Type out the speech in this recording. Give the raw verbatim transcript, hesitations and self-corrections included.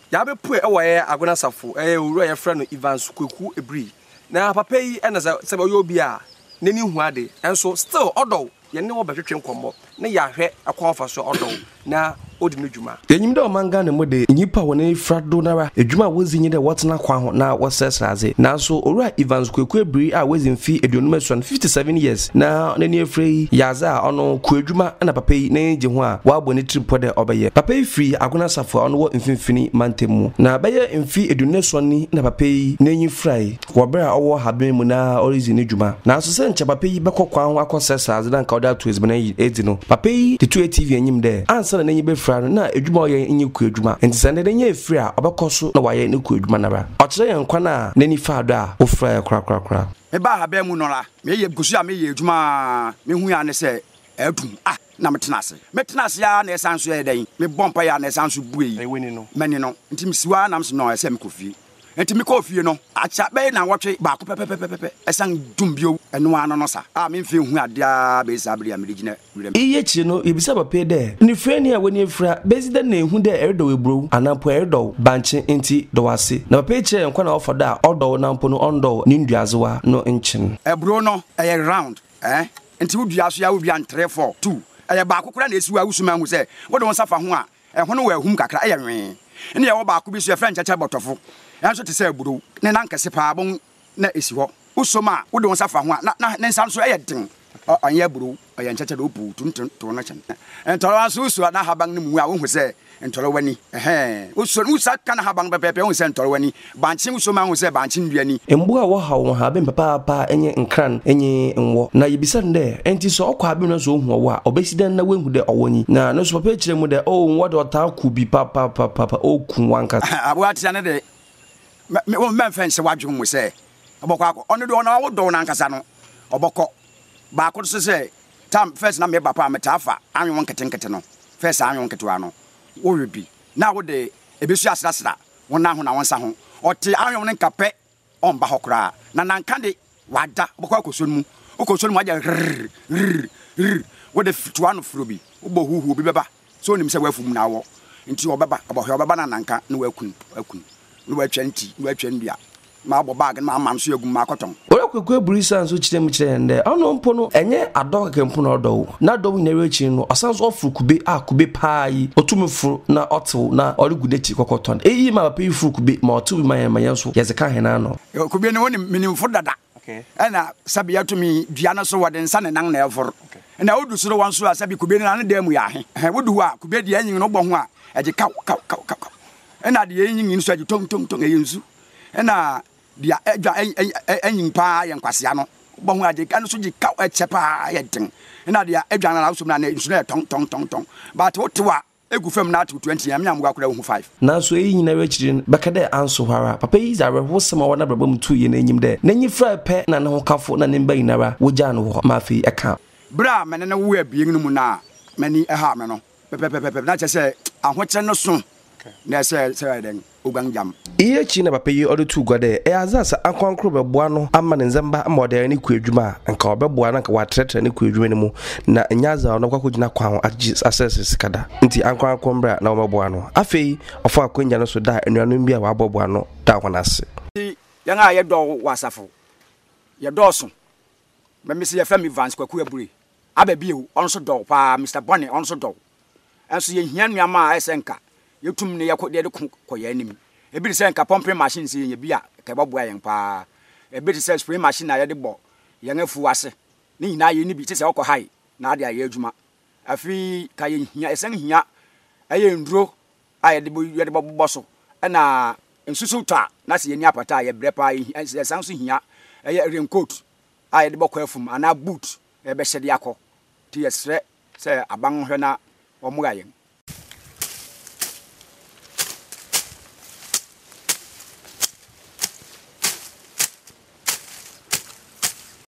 ya be pu e wo ye Agona Asafo eh owura ye frɛ no Evans Kweku Eburi na papa yi e na se be yo bi a nani hu ade enso still odo ye ne wo betwetwe nkombo na ya hwɛ akwanfa so odo na odi no dwuma enyim de o manga ne mode nyipa woni frado nara edwuma wozi nyi de wotena kwa ho na wosesraze nanso owura Evans Kweku Eburi a wozi mfi eduonum asuan fifty-seven years na nani efrei yaza ono ku edwuma na papa yi na nje ho a wabo ne trip de obeye papa yi free Agona Asafo ono wo mfimfini mantemu na beye mfi eduonum asuan ni na papa yi na nyi frai wo bra owo haben mu na orizi ne dwuma nanso se nche papa yi bekokwa ho akosesraze na nka oda to ezbena yi edino papa yi de two T V enyim de ansa na nyi be na edwuma oye enye ku edwuma enti sande de nye efri a obekoso na waye ne ku edwuma nara o kire yen kwa na nani faado a ofra ya kra kra kra me ba ha ba mu nora me ye gusu a me ye edwuma me hu ya ne se adum ah na metena ase metena ase ya na esanso ye den me bompa ya na esanso buei e weni no mani no enti msiwa na mse no ese me kofie enti me kofie no acha be na wotwe ba ko pepepepepe esan dum bio eno ano no sa ah me mfe hu ade a be sabri a me digina iye chi no ebisa papa de ni freni a woni efra bezida na ehu de eredo ebro anampo eredo banche enti do wase na papa eche nkwa na ofodo a odo na mpo no ondo ni nduazewa no enchin ebro no eye round eh enti wuduaso ya wudua three four two eye ba kokora na esiwa wusuma hu se wo do safa ho a ehwo no wa ahum kakra eye nwe ene ye wo ba ko bi so efra nchacha botofo yanso te se ebro ne na nkese pa bon na esi ho usoma wo do safa ho a na ne nsan so eye den anya ebro eye nchacha do pu tuntun to na chen entoro so usu na haban ne mu a wo hu se entoro wani ehe usu usa kana haban pepepe wo se entoro wani banchi usoma hu se banchi nduani embu a wo ha wo ha be papa pa enye nkran enye nwo na yebisa nde enti so okwa be no so hu wo a obesidan na wehu de owoni na no so papa kire mu de o nwo de ota ku bi papa papa o ku wanka abo atia ne de me wo memfen se wadwo mu se obokọ akọ ono de ono wo do na nkasa no obokọ ba ko so se tam first na me papa metafa anwon nketenkete no first anwon nketewa no wo rebi na wo de ebesu asrasra wona ho na wonsa ho ote anwon ne nkape on ba hokra na nanka de wada obokọ akoso mu okoso mu aja wo de tuwa no frobi wo huhu bi beba so nim se wafum na wo nti obeba obohwe obeba na nanka na wakun akun no wa twanti no wa twandia ma bo bag na ma so egum ma koton ora Kweku Eburi sanso kire mu kire nde ono mpo no enye adọ kempo no do na do na rechi no asanso ofuru kube a kube paayi otumfuru na otew na origudechi kokoton eyi ma papa ifuru kube ma otu bi mayan mayan so yezeka hena no kube ne woni minimfo dada okay ana sabi yatumi dua no so wode nsa ne nan na efor na odu so wan so sabi kube ne na dem ya he wodu a kube de anyin no bo ho a eje kaw kaw kaw kaw ena de anyin so eje tong tong tong eyensu ena dia edwa anyin pa ye nkwasea no bo ho ade kan so ji kaw eche pa ye den ena dia edwa na so na nsu na tong tong tong tong but wotewa egu fam na to twenty yam nyam gakura hu five na so eyi nyina rechirin bakade anso hwara papa yi za reho sema wona brabam tu ye na enyim de na nyi fra pe na ne ho kafo na ne mba yinara woja no ho ma fi eka bra mene na wo abien no mu na mani eha me no pepepepe na chese ahoche no so na se se den oganjam iye chi na papa yi odo tu gwade e azasa akwankro beboa no ama ne nzamba ama ode ne ku adwuma nka obeboa na nka watretre ne ku adwuma ne mu na nyaza no kwakọ gina kwa ho access sikada nti ankwankro mbra na obeboa no afei ofo akwanya no so da enuanu bia wa aboboa no da kwanase ya nga ye do wasafo ye do so me me se ye fam Evans Kweku Eburi ababie onso do pa Mister Bonnie onso do enso ye hia nuama esenka yetum ne yakode de koya anim ebi se nka pumping machine se ye bia ka boboa yen pa ebi se spray machine na ye de bo ye ngafu ase ni nyina ye ni bi se okọ hai na ade aye adwuma afi ka ye hia esen hia aye nduro aye de bo ye de bo so na nsusu ta na se ye ni apata ye brepa ye esen so hia aye raincoat aye de bo kwa afum ana boot e be hyede akọ ti ye sre se aban hwe na omo ayen